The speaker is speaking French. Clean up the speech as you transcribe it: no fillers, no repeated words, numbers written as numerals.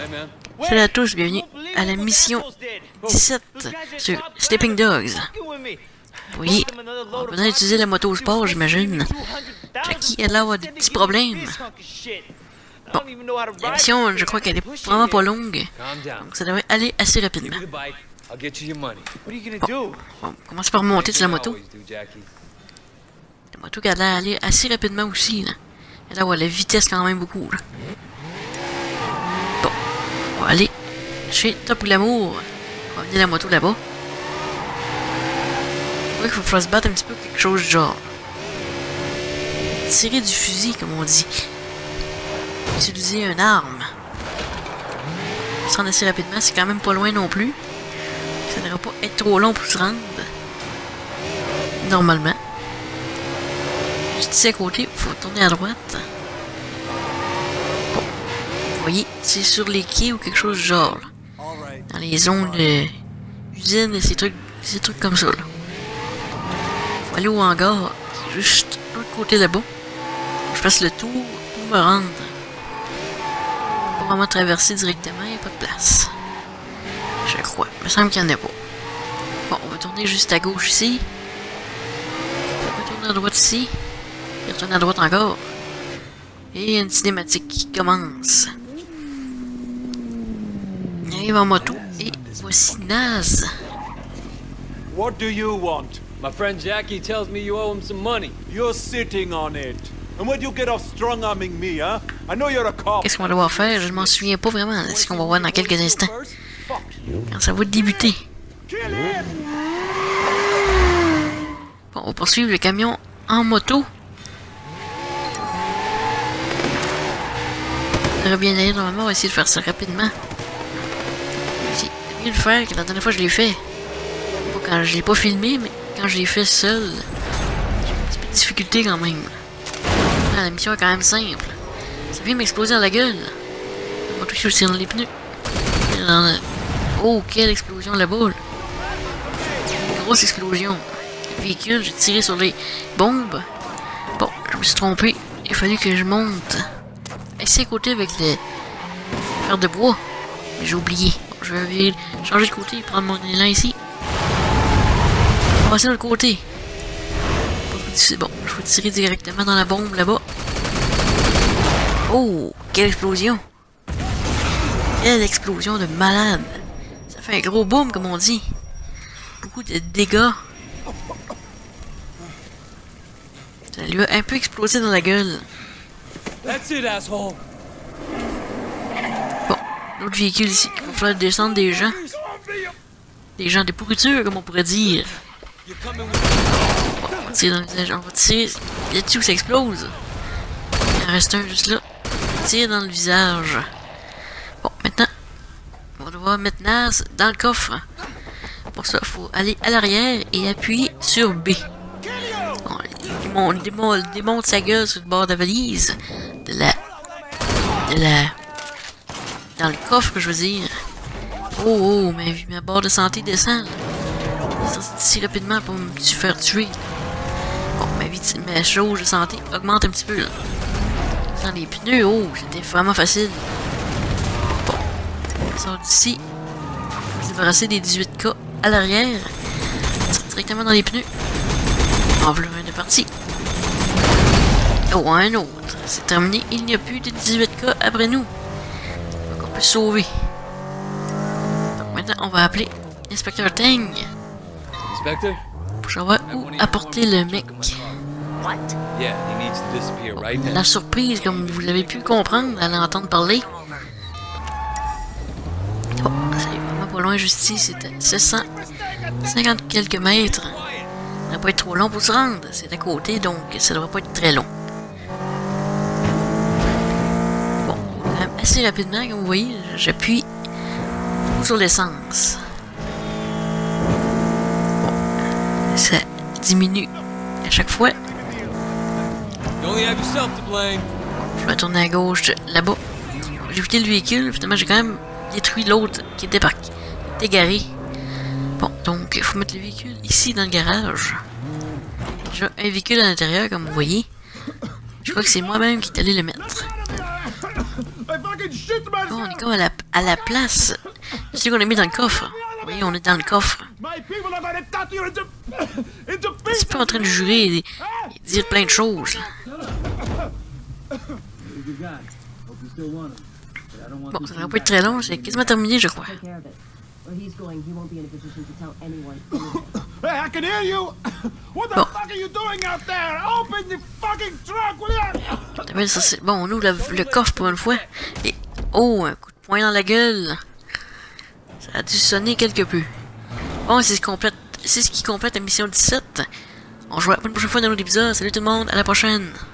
Salut à tous, bienvenue à la mission 17 sur Sleeping Dogs. Vous voyez, on va utiliser la moto au sport, j'imagine. Jackie a l'air d'avoir des petits problèmes. Bon, la mission, je crois qu'elle est vraiment pas longue, donc ça devrait aller assez rapidement. Bon, on commence par monter sur la moto. La moto qui a l'air d'aller assez rapidement aussi, là. Elle a l'air la vitesse quand même beaucoup, là. Bon, on va aller chez Top Glamour. On va amener la moto là-bas. Je crois qu'il faut se battre un petit peu quelque chose du genre. Tirer du fusil, comme on dit. Utiliser une arme. On se rend assez rapidement, c'est quand même pas loin non plus. Ça ne devrait pas être trop long pour se rendre. Normalement. Juste ici à côté, il faut tourner à droite. Bon. Vous voyez, c'est sur les quais ou quelque chose du genre. Là. Dans les zones d'usine et ces trucs comme ça. Là. Faut aller au hangar. C'est juste de l'autre côté là-bas. Je fasse le tour pour me rendre. Pas vraiment traverser directement, il n'y a pas de place. Je crois. Il me semble qu'il n'y en a pas. Bon, on va tourner juste à gauche ici. On va tourner à droite ici. Et retourner à droite encore. Et il y a une cinématique qui commence. On arrive en moto et voici Naz. What do you want? My friend Jackie tells me you owe him some money. You're sitting on it. And where'd you get off strong-arming me, huh? I know you're a cop. Qu'est-ce qu'on va devoir faire? Je ne m'en souviens pas vraiment. C'est ce qu'on va voir dans quelques instants. Quand ça va débuter. Bon, on va poursuivre le camion en moto. Ça devrait bien aller normalement. On va essayer de faire ça rapidement. C'est mieux de le faire que la dernière fois je l'ai fait. Pas quand je l'ai pas filmé, mais quand je l'ai fait seul. J'ai un petit peu de difficulté quand même. Ah, la mission est quand même simple. Ça vient m'exploser dans la gueule. On va toucher aussi dans les pneus. Oh, quelle explosion là-bas. Une grosse explosion. Le véhicule, j'ai tiré sur les bombes. Bon, je me suis trompé. Il a fallu que je monte. Ici à côté avec les fer de bois. Mais j'ai oublié. Bon, je vais changer de côté et prendre mon élan ici. On va passer de l'autre côté. C'est bon, je vais tirer directement dans la bombe là-bas. Oh, quelle explosion! Quelle explosion de malade! Ça fait un gros boom, comme on dit. Beaucoup de dégâts. Ça lui a un peu explosé dans la gueule. That's it, asshole. Bon, l'autre véhicule ici. Il va falloir descendre des gens. Des gens, des pourritures, comme on pourrait dire. Bon, on va tirer dans le visage. On va tirer. Y a-t-il où ça explose? Il en reste un juste là. Tire dans le visage. Bon, maintenant, on va devoir mettre Naz dans le coffre. Pour ça, il faut aller à l'arrière et appuyer sur B. Bon, il démonte sa gueule sur le bord de la valise. Dans le coffre, je veux dire. Oh, ma barre de santé descend. Ça, si rapidement pour me faire tuer. Bon, ma jauge de santé augmente un petit peu, là. Dans les pneus, oh, c'était vraiment facile. Bon, on sort d'ici. On va se débarrasser des 18K à l'arrière. Directement dans les pneus. En voilà un de parti. Oh, un autre. C'est terminé. Il n'y a plus de 18K après nous. Donc on peut se sauver. Donc maintenant, on va appeler Inspecteur Teng. Inspector? Pour savoir où apporter le mec. Yeah, he needs to disappear right now. La surprise, comme vous l'avez pu comprendre, à l'entendre parler. Oh, c'est vraiment pas loin, juste ici, c'est à 750 quelques mètres. Ça ne va pas être trop long pour se rendre. C'est à côté, donc ça devrait pas être très long. Bon, quand même assez rapidement, comme vous voyez, j'appuie sur l'essence. Bon, ça diminue à chaque fois. You only have yourself to blame. Je vais tourner à gauche là-bas. J'ai évité le véhicule, finalement j'ai quand même détruit l'autre qui était garé. Bon, donc il faut mettre le véhicule ici dans le garage. J'ai un véhicule à l'intérieur, comme vous voyez. Je crois que c'est moi-même qui est allé le mettre. Bon, on est comme à la place. C'est qu'on a mis dans le coffre. Oui, on est dans le coffre. C'est pas en train de jurer et dire plein de choses. Bon, ça va pas être très long, c'est quasiment terminé, je crois. Hey, I can hear you. What the fuck are you doing out there? Open the fucking trunk, will you? Bon, on ouvre le coffre pour une fois. Et oh, un coup de poing dans la gueule. Ça a dû sonner quelque peu. Bon, c'est ce qui complète la mission 17. On se voit la prochaine fois dans notre épisode. Salut tout le monde, à la prochaine.